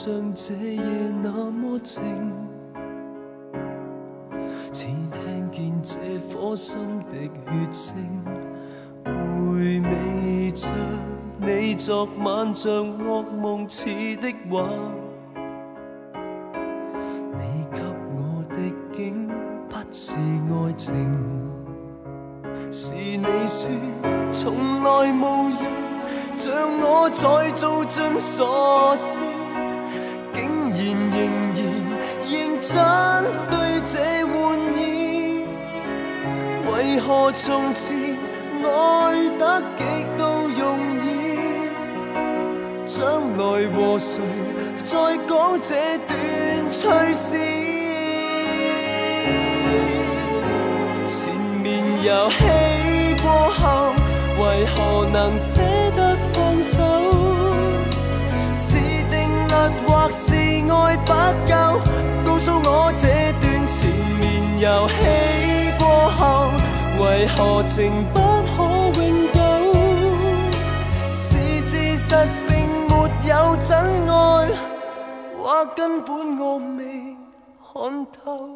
像这夜那麼靜，似聽見這顆心的血聲，回味着你昨晚像惡夢似的話，你給我的竟不是愛情，是你說從來無人像我再做盡傻事，竟然仍然認真對這玩意，為何從前愛得極度容易，將來和誰再講這段趣事，前面遊戲過後為何能捨得放手？是定律或是愛不夠？告訴我這段前面遊戲過後，為何情不可永久？是事實並沒有真愛，或根本我未看透。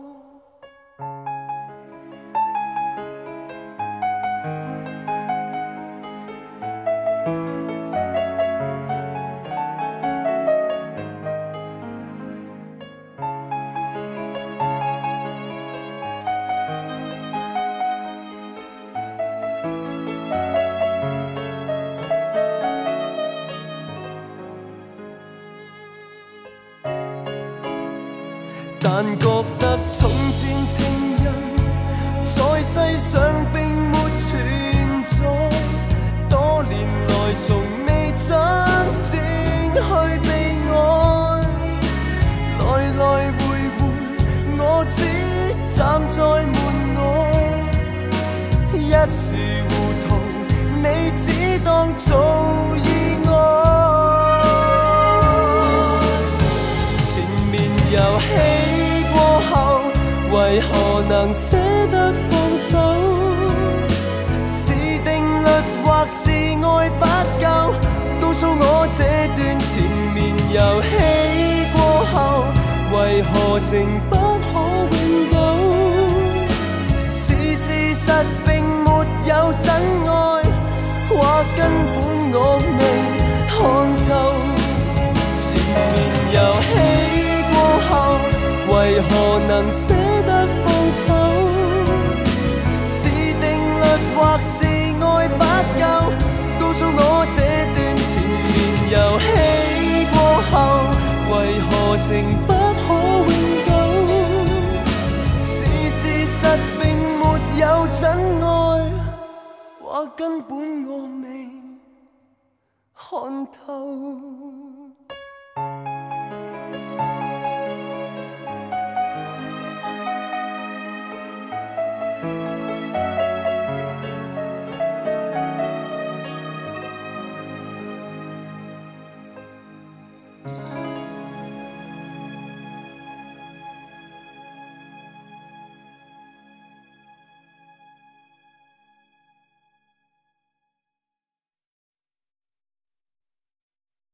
但覺得從前情人在世上並沒存在，多年來從未真正去被愛，來來回回我只站在門外，一時糊塗你只當做意外，前面遊戲為何能捨得放手？是定律或是愛不夠？告訴我這段前面遊戲過後，為何情不可永久？是事實並沒有真愛，或根本我未看透。前面遊戲過後，為何能捨得放手？是定律或是愛不夠？告訴我這段前面遊戲過後，為何情不可永久？是事實並沒有真愛，或根本我未看透。